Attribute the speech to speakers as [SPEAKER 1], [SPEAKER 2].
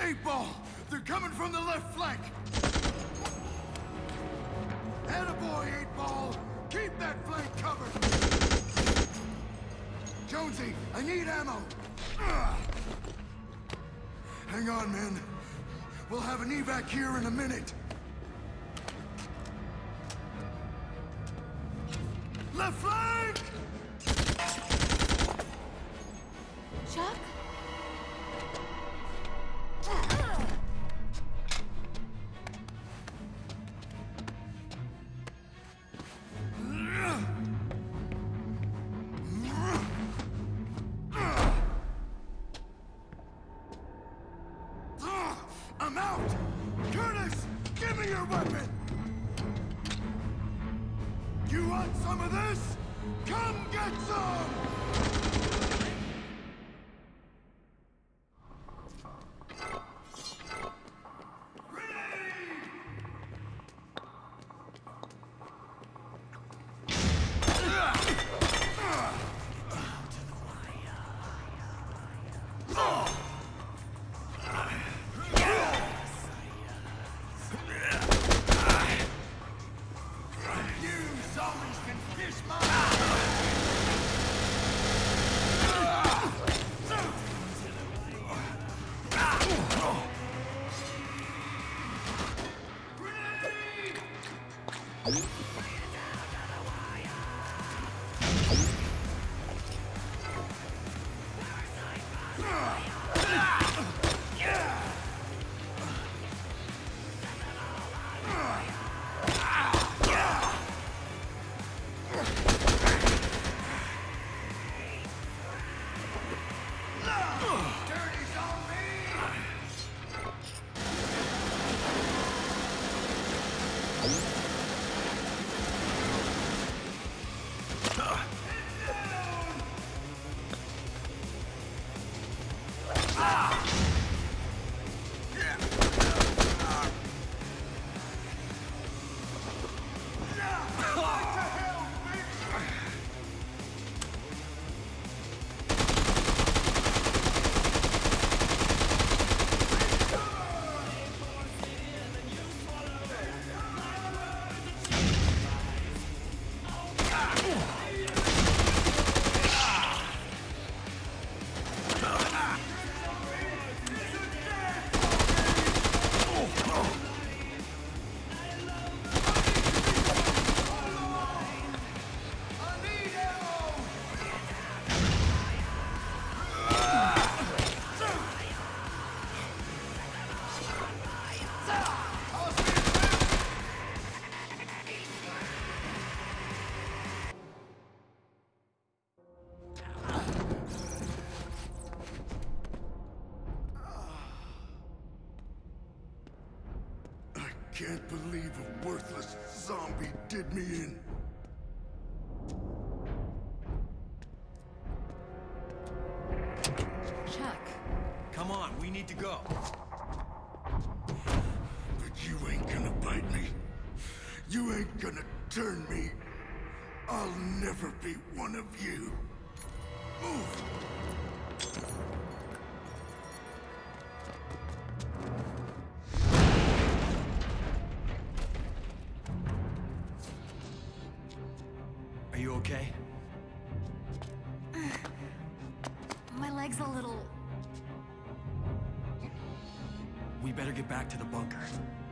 [SPEAKER 1] 8 Ball! They're coming from the left flank! Attaboy, 8 Ball! Keep that flank covered! Jonesy, I need ammo! Hang on, men. We'll have an evac here in a minute. Left flank!
[SPEAKER 2] Chuck?
[SPEAKER 1] I'm out! Curtis, give me your weapon! You want some of this? Come get some! Can't believe a worthless zombie did me in.
[SPEAKER 2] Chuck.
[SPEAKER 3] Come on, we need to go.
[SPEAKER 1] But you ain't gonna bite me. You ain't gonna turn me. I'll never be one of you. Move!
[SPEAKER 3] Are you okay?
[SPEAKER 2] My leg's a little...
[SPEAKER 3] We better get back to the bunker.